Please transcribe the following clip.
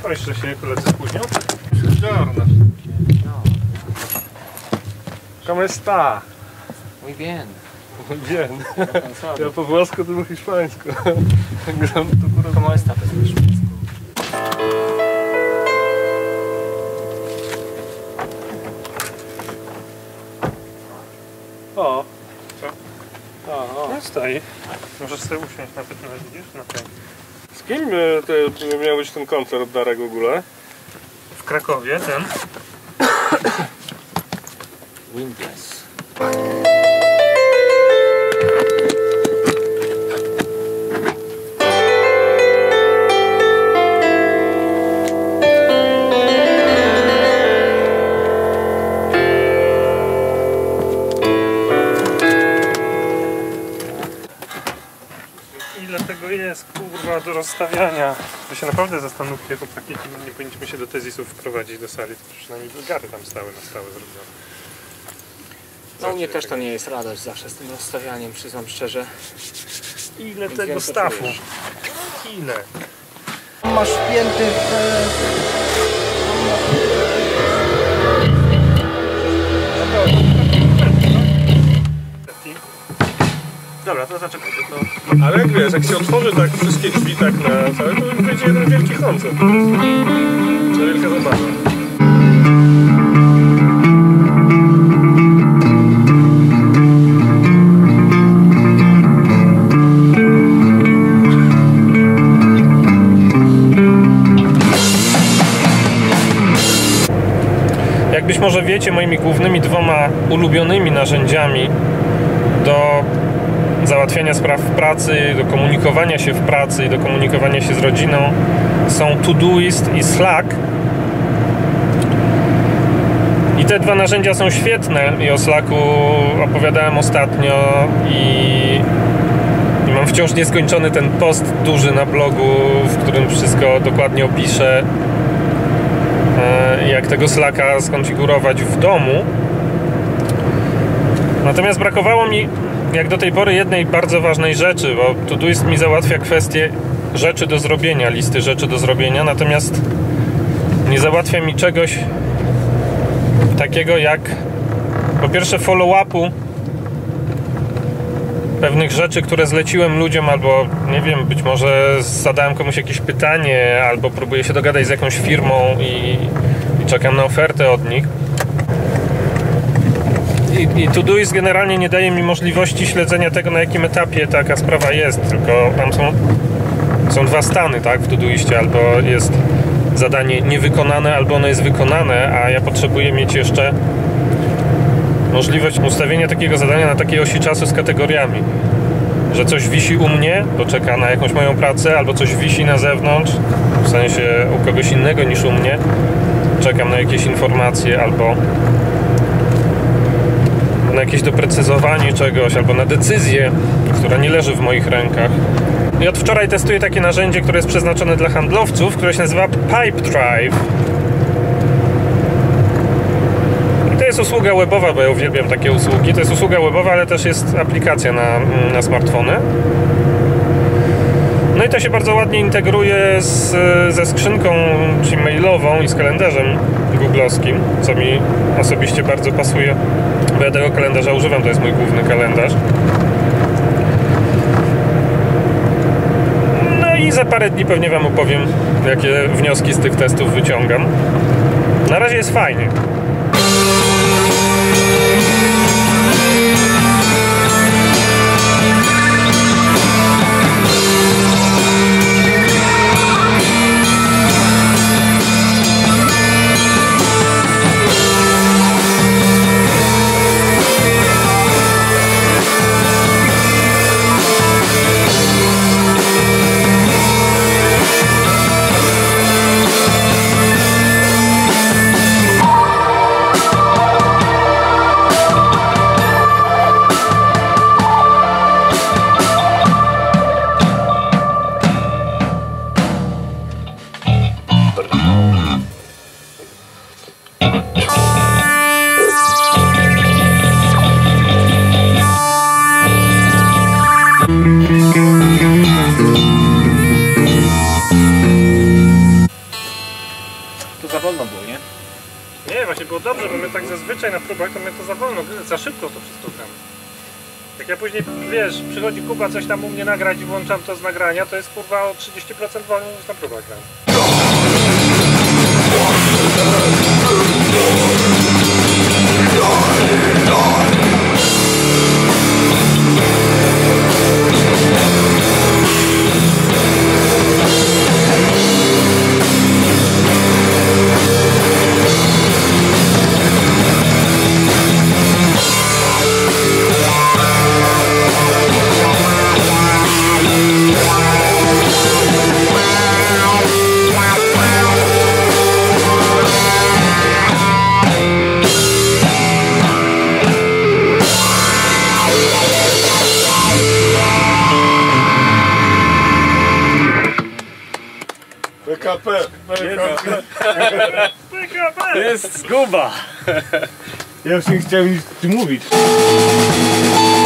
Słyszałeś, że się koledzy spóźnią? Buongiorno. ¿Cómo está? Muy bien. Muy bien. Ja po włosku, to po hiszpańsku. ¿Cómo está po hiszpańsku? O. Co? O. No stoi. Możesz sobie usiąść na pewno, widzisz? Na tej. Z kim miał być ten koncert Darek w ogóle? W Krakowie ten. Windless. Ile tego jest, kurwa, do rozstawiania? Wy się naprawdę zastanówcie, chłopaki, nie powinniśmy się do tezisów wprowadzić do sali, to przynajmniej gary tam stały na stałe zrobione. No u mnie też to nie jest radość zawsze z tym rozstawianiem, przyznam szczerze. Ile tego stafu? Ile? Masz wpięty Dobra, to zaczekaj, to... Ale jak wiesz, jak się otworzy tak wszystkie drzwi tak na całe, to już będzie jeden wielki koncert. To wielka zabawa. Jak być może wiecie, moimi głównymi dwoma ulubionymi narzędziami do załatwiania spraw w pracy, do komunikowania się w pracy i do komunikowania się z rodziną są Todoist i Slack. I te dwa narzędzia są świetne i o Slacku opowiadałem ostatnio i mam wciąż nieskończony ten post duży na blogu, w którym wszystko dokładnie opiszę, jak tego Slacka skonfigurować w domu. Natomiast brakowało mi jak do tej pory jednej bardzo ważnej rzeczy, bo Todoist mi załatwia kwestię rzeczy do zrobienia, listy rzeczy do zrobienia, natomiast nie załatwia mi czegoś takiego jak po pierwsze follow-upu pewnych rzeczy, które zleciłem ludziom, albo nie wiem, być może zadałem komuś jakieś pytanie, albo próbuję się dogadać z jakąś firmą i czekam na ofertę od nich. I Todoist generalnie nie daje mi możliwości śledzenia tego, na jakim etapie taka sprawa jest, tylko tam są dwa stany, tak, w Todoistie, albo jest zadanie niewykonane, albo ono jest wykonane, a ja potrzebuję mieć jeszcze możliwość ustawienia takiego zadania na takiej osi czasu z kategoriami, że coś wisi u mnie, bo czeka na jakąś moją pracę, albo coś wisi na zewnątrz, w sensie u kogoś innego niż u mnie, czekam na jakieś informacje, albo na jakieś doprecyzowanie czegoś, albo na decyzję, która nie leży w moich rękach. I od wczoraj testuję takie narzędzie, które jest przeznaczone dla handlowców, które się nazywa Pipedrive. I to jest usługa webowa, bo ja uwielbiam takie usługi. To jest usługa webowa, ale też jest aplikacja na smartfony. No i to się bardzo ładnie integruje ze skrzynką gmailową i z kalendarzem googlowskim, co mi osobiście bardzo pasuje, bo ja tego kalendarza używam, to jest mój główny kalendarz. No i za parę dni pewnie wam opowiem, jakie wnioski z tych testów wyciągam. Na razie jest fajnie. zazwyczaj na próbach to my to za wolno, za szybko to wszystko gramy. Jak ja później, wiesz, przychodzi Kuba coś tam u mnie nagrać i włączam to z nagrania, to jest kurwa o 30% wolniej niż na próbach gram. To jest zguba. Ja już nie chciałem nic mówić.